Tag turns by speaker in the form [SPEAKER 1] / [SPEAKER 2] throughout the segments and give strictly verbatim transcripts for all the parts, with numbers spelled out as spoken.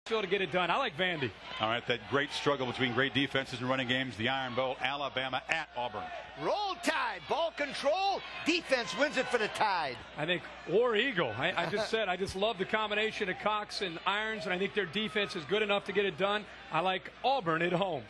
[SPEAKER 1] to get it done. I like Vandy.
[SPEAKER 2] All right, that great struggle between great defenses and running games. The Iron Bowl, Alabama at Auburn.
[SPEAKER 3] Roll Tide, ball control, defense wins it for the Tide.
[SPEAKER 1] I think War Eagle. I, I just said I just love the combination of Cox and Irons, and I think their defense is good enough to get it done. I like Auburn at home.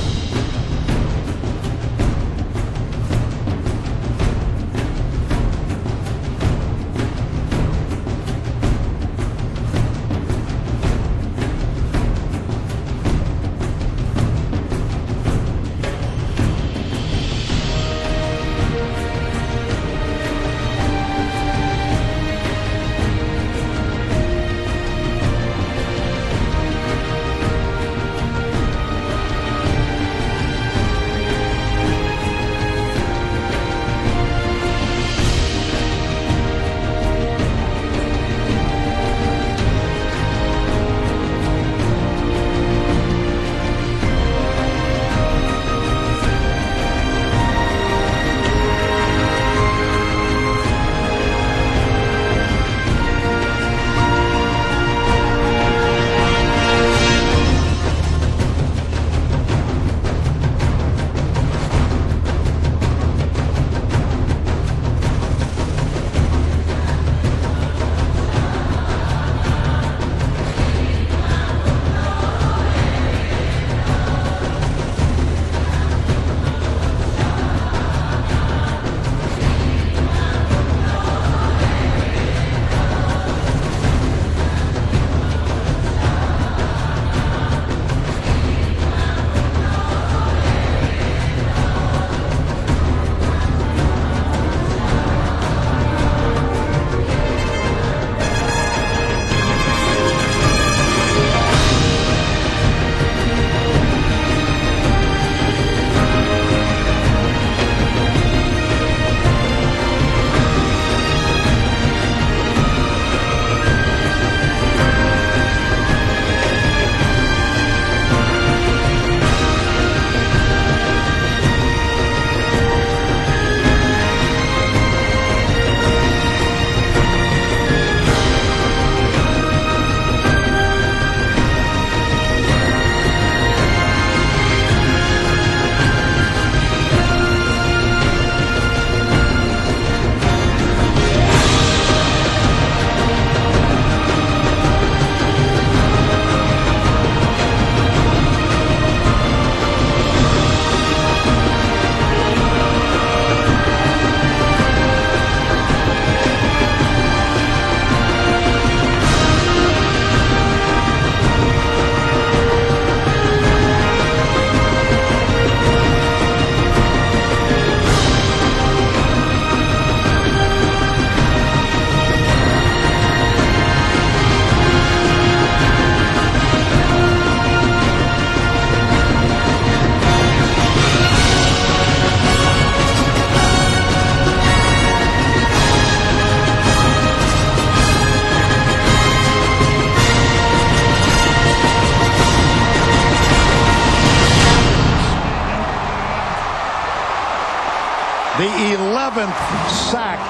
[SPEAKER 4] The eleventh sack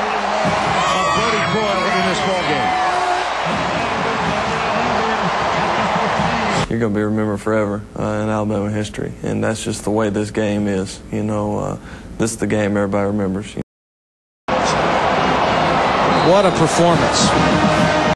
[SPEAKER 4] of Brodie Croyle in this ballgame.
[SPEAKER 5] You're going to be remembered forever uh, in Alabama history, and that's just the way this game is. You know, uh, this is the game everybody remembers.
[SPEAKER 6] What a performance.